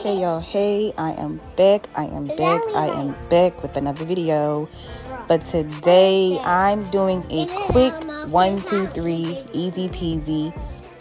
Hey y'all, hey, I am back with another video. But today I'm doing a quick 1, 2, 3 easy peasy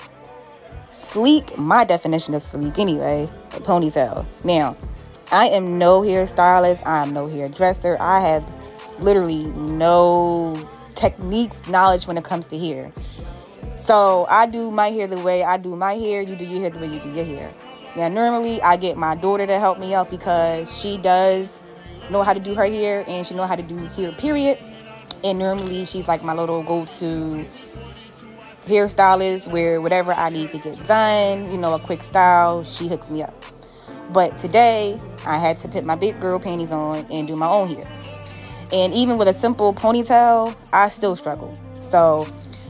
sleek, my definition of sleek anyway, a ponytail. Now, I am no hairstylist, I am no hairdresser, I have literally no techniques, knowledge when it comes to hair. So I do my hair the way I do my hair, you do your hair the way you do your hair. Now, normally, I get my daughter to help me out because she does know how to do her hair and she knows how to do hair, period. And normally, she's like my little go-to hairstylist where whatever I need to get done, you know, a quick style, she hooks me up. But today, I had to put my big girl panties on and do my own hair. And even with a simple ponytail, I still struggle. So,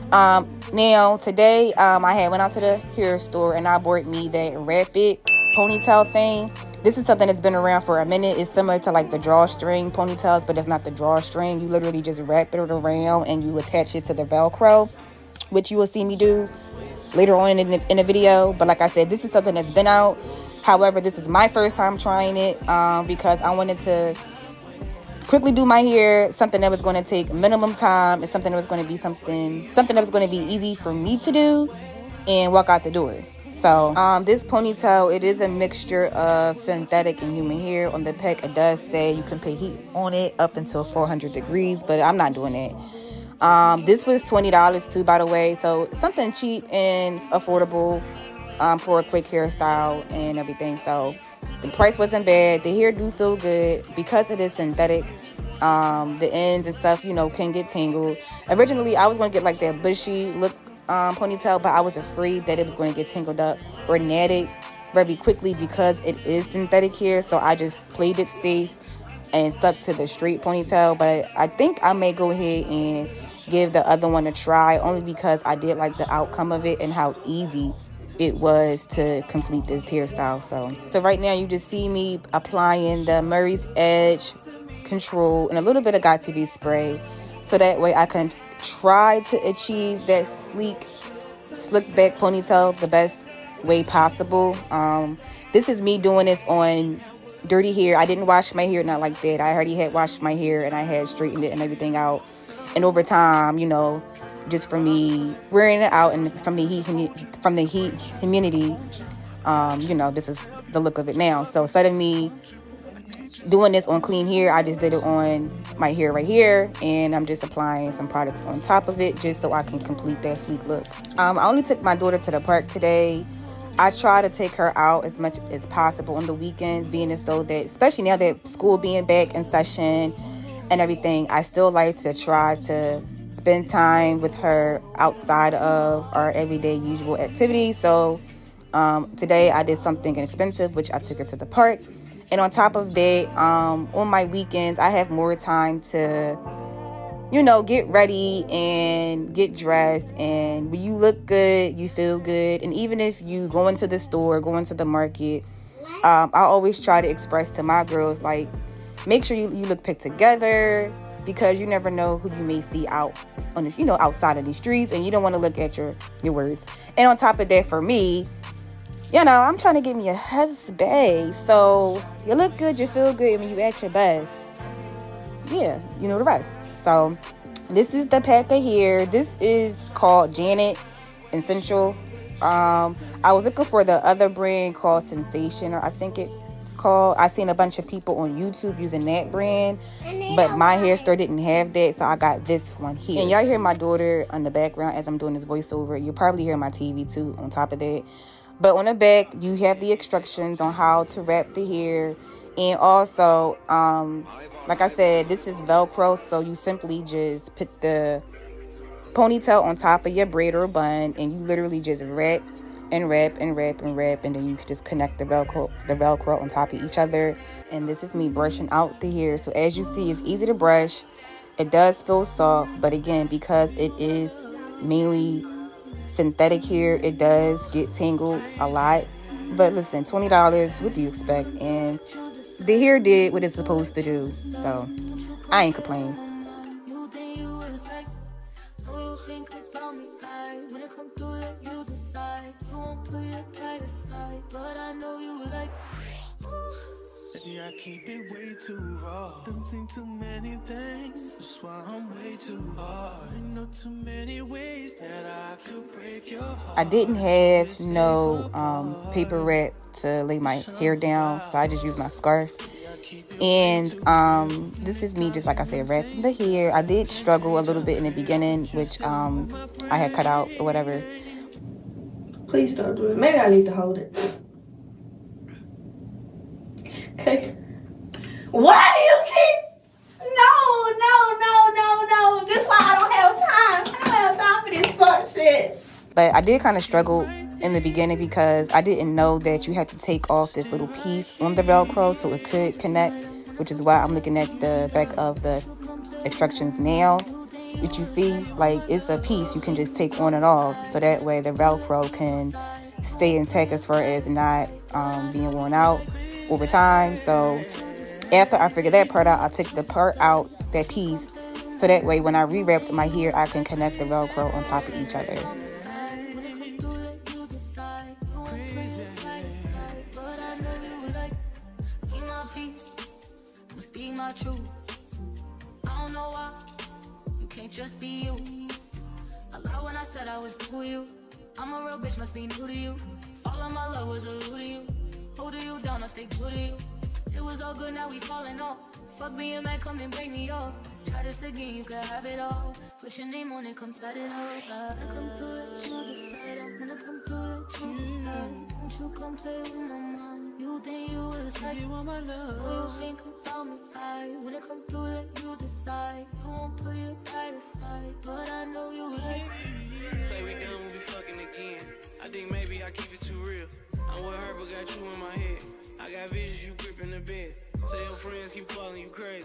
now today I went out to the hair store and I bought me that rapid ponytail thing. This is something that's been around for a minute. It's similar to like the drawstring ponytails, but it's not the drawstring. You literally just wrap it around and you attach it to the Velcro, which you will see me do later on in the video. But like I said, this is something that's been out. However, this is my first time trying it because I wanted to quickly do my hair, something that was going to take minimum time, and something that was going to be something that was going to be easy for me to do and walk out the door. So this ponytail, it is a mixture of synthetic and human hair. On the pack, it does say you can put heat on it up until 400 degrees, but I'm not doing that. This was $20 too, by the way, so something cheap and affordable for a quick hairstyle and everything. So the price wasn't bad. The hair do feel good because it is synthetic. The ends and stuff, you know, can get tangled. Originally, I was going to get like that bushy look ponytail, but I was afraid that it was going to get tangled up or natted very quickly because it is synthetic hair. So I just played it safe and stuck to the straight ponytail. But I think I may go ahead and give the other one a try, only because I did like the outcome of it and how easy it was to complete this hairstyle. So right now you just see me applying the Murray's Edge control and a little bit of Got To Be spray, so that way I can try to achieve that sleek, slick back ponytail the best way possible. This is me doing this on dirty hair. I didn't wash my hair, not like that. I already had washed my hair and I had straightened it and everything out. And over time, you know, just for me wearing it out and from the heat humidity, you know, this is the look of it now. So instead of me doing this on clean hair, I just did it on my hair right here, and I'm just applying some products on top of it just so I can complete that sleek look. I only took my daughter to the park today. I try to take her out as much as possible on the weekends, being as though that, especially now that school being back in session and everything, I still like to try to spend time with her outside of our everyday usual activities. So today I did something inexpensive, which I took her to the park. And on top of that, on my weekends, I have more time to, you know, get ready and get dressed. And when you look good, you feel good. And even if you go into the store, go into the market, I always try to express to my girls, like, make sure you look put together, because you never know who you may see out on the, you know, outside of these streets, and you don't want to look at your words. And on top of that, for me, you know, I'm trying to get me a husband. So you look good, you feel good when you at your best. Yeah, you know the rest. So this is the pack of hair. This is called Janet Essential. I was looking for the other brand called Sensation, or I think it's called. I seen a bunch of people on YouTube using that brand, but my hair store didn't have that, so I got this one here. And y'all hear my daughter on the background as I'm doing this voiceover. You'll probably hear my TV too on top of that. But on the back, you have the instructions on how to wrap the hair. And also, like I said, this is Velcro. So you simply just put the ponytail on top of your braid or bun. And you literally just wrap and wrap and wrap and wrap. And then you can just connect the Velcro on top of each other. And this is me brushing out the hair. So as you see, it's easy to brush. It does feel soft. But again, because it is mainly synthetic hair, it does get tangled a lot. But listen, $20, what do you expect? And the hair did what it's supposed to do, so I ain't complaining. Maybe I keep it way too raw. Don't think too many things, that's why I'm way too hard. I know too many ways that I could break your heart. I didn't have no paper wrap to lay my hair down, so I just used my scarf. And this is me, just like I said, wrapping the hair. I did struggle a little bit in the beginning, which I had cut out or whatever. Please don't do it. Maybe I need to hold it. Okay. Why do you keep? No. This is why I don't have time. I don't have time for this fuck shit. But I did kind of struggle in the beginning because I didn't know that you had to take off this little piece on the Velcro so it could connect, which is why I'm looking at the back of the instructions now, which you see, like, it's a piece you can just take on and off, so that way the Velcro can stay intact as far as not being worn out over time. So after I figured that part out, I took the part out, that piece, so that way when I re-wrapped my hair, I can connect the Velcro on top of each other. My truth. I don't know why you can't just be you. I lied when I said I was to you. I'm a real bitch, must be new to you. All of my love was a to you. Holding you down, I stay true to you. It was all good, now we falling off. Fuck me and man, come and break me off. Try this again, you can have it all. Put your name on it, come start it all. I come through it, you decide. I'm gonna come through it, you decide. Don't you come play with my mind. You think you was like, you want my love? Who you think about me? When it come through it, you decide. You won't put your pride aside, but I know you like. Say we done, we be fucking again. I think maybe I keep it too real. I'm with her, but got you in my head. I got visions, you gripping the bed. Say your friends keep calling you crazy,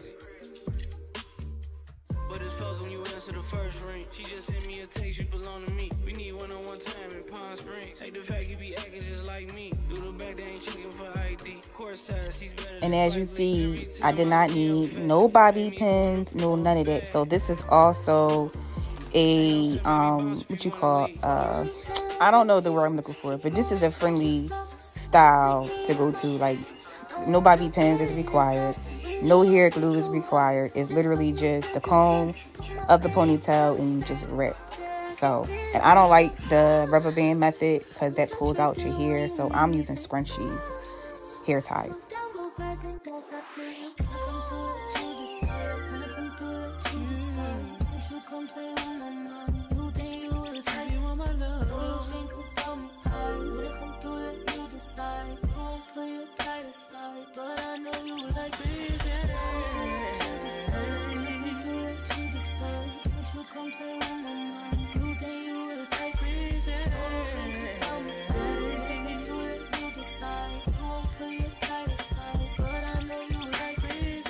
but it's fuck when you answer the first ring. She just sent me a text, you belong to me. We need one-on-one time in Palm Springs. Take the fact you be acting just like me. Do the back, they ain't checking for ID. Course size, she's better. And as you see, I did not need no bobby pins, no none of that. So this is also a what you call I don't know the word I'm looking for, but this is a friendly style to go to. Like, no bobby pins is required, no hair glue is required. It's literally just the comb of the ponytail and you just wrap. So, and I don't like the rubber band method because that pulls out your hair, so I'm using scrunchies, hair ties. But I know you like crazy. Don't you come play with my mind. You think you was like crazy. Don't do it, you decide. You won't put your pride aside, but I know you like crazy.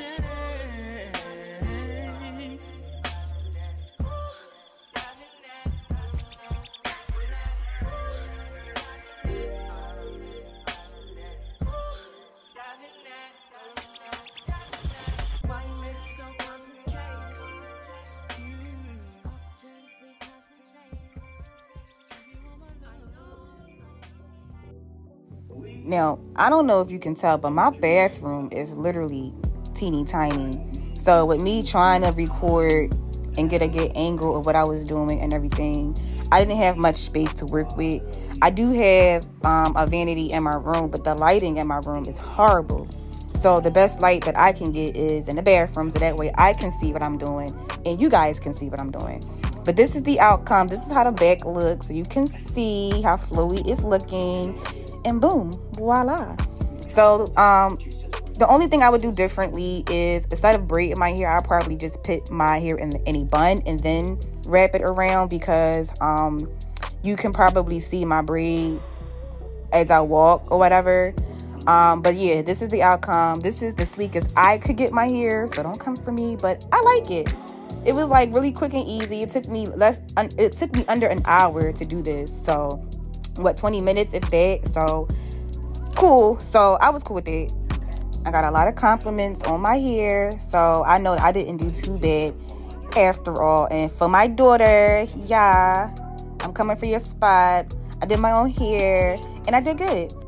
Now, I don't know if you can tell, but my bathroom is literally teeny tiny. So with me trying to record and get a good angle of what I was doing and everything, I didn't have much space to work with. I do have a vanity in my room, but the lighting in my room is horrible. So the best light that I can get is in the bathroom, so that way I can see what I'm doing and you guys can see what I'm doing. But this is the outcome. This is how the back looks, so you can see how flowy it's looking. And boom, voila. So the only thing I would do differently is, instead of braiding my hair, I'll probably just put my hair in a bun and then wrap it around, because you can probably see my braid as I walk or whatever. But yeah, this is the outcome. This is the sleekest I could get my hair, so don't come for me, but I like it. It was like really quick and easy. It took me under an hour to do this. So what, 20 minutes if that? So cool. So I was cool with it. I got a lot of compliments on my hair, so I know I didn't do too bad after all. And for my daughter, yeah, I'm coming for your spot. I did my own hair and I did good.